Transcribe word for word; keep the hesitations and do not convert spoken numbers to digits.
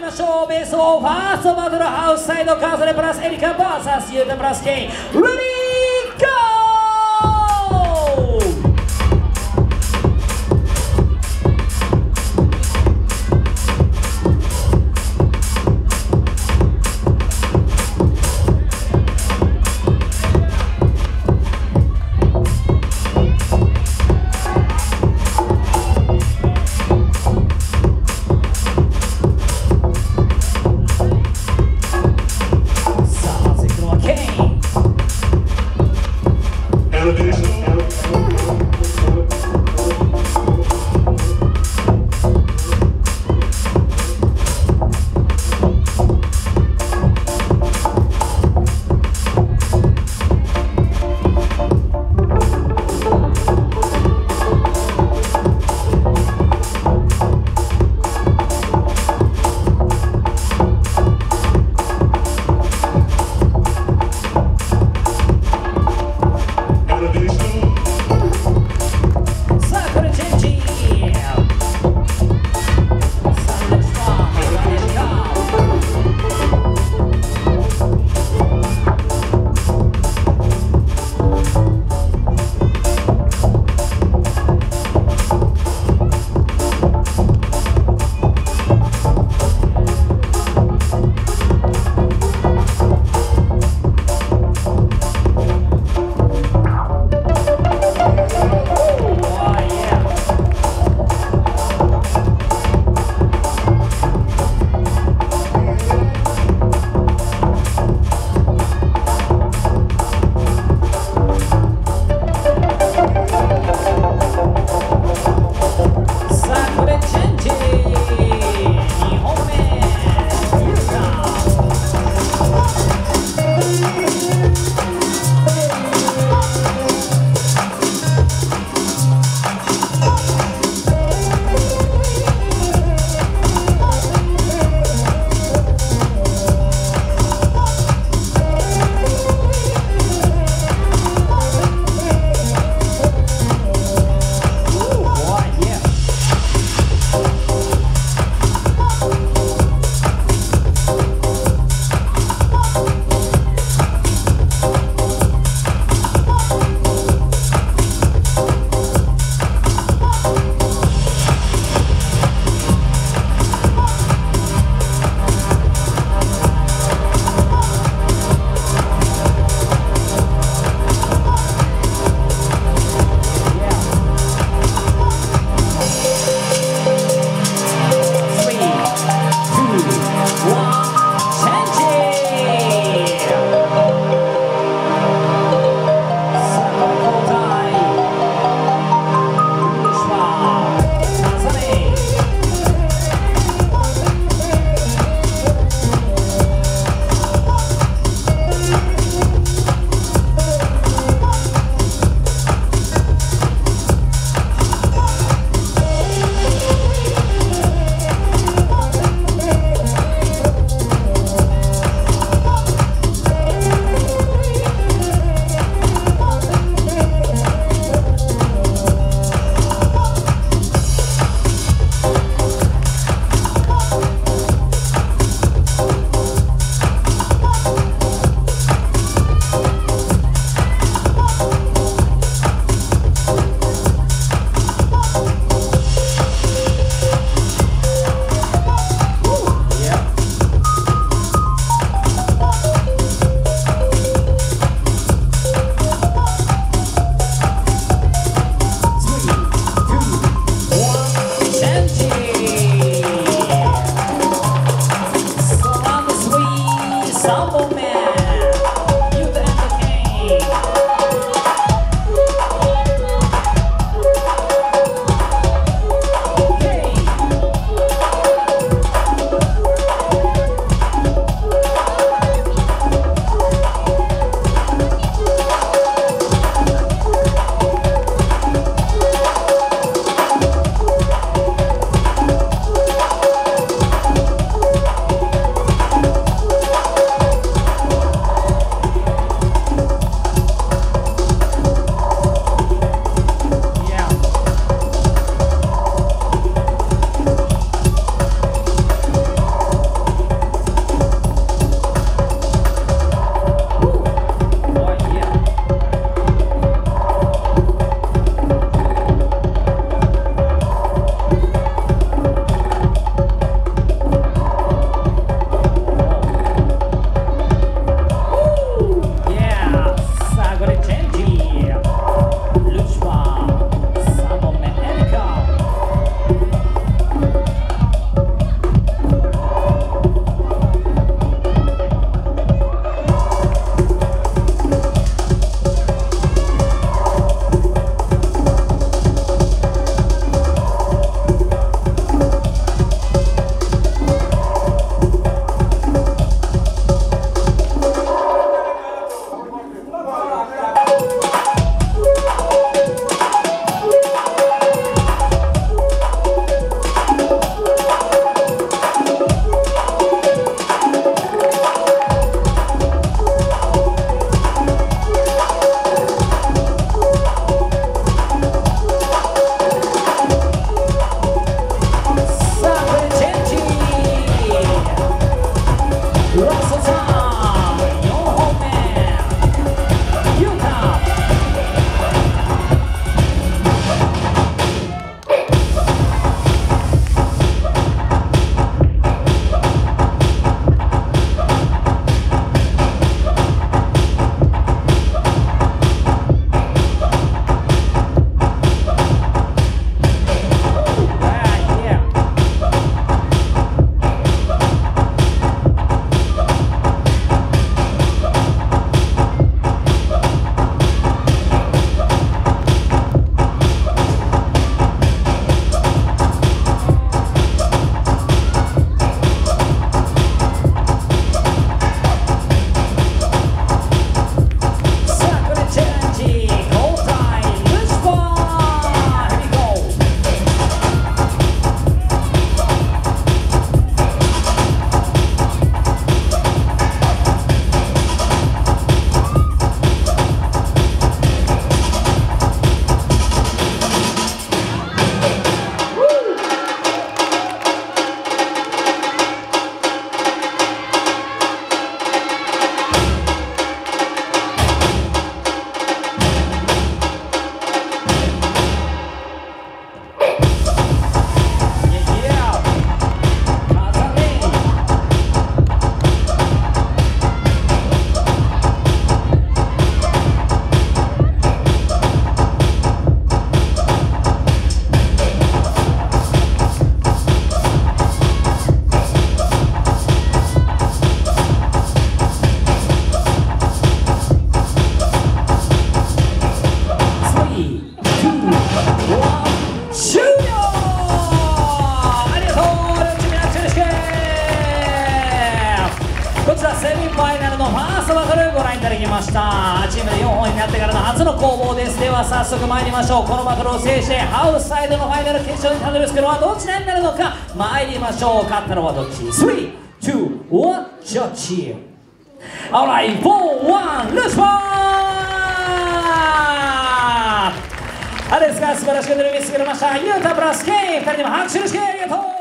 ましょう。ベースをファーストバトルアウトサイドカーソレプラスエリカ ブイエス ユータプラス K レディーゴー。さあ、次のはケイン。 した。チームでよんほんになってからの初の攻防です。では早速参りましょう。このバトルを制してハウスサイドのファイナル決勝にたどり着くのはどちらになるのか。参りましょう。勝ったのはどっち？ スリー、ツー、ワン、ジャッジ。Alright, four, one, let's fight! あれですが素晴らしくテレビしてくれました。ユータプラス K、ふたりでも拍手のしてありがとう。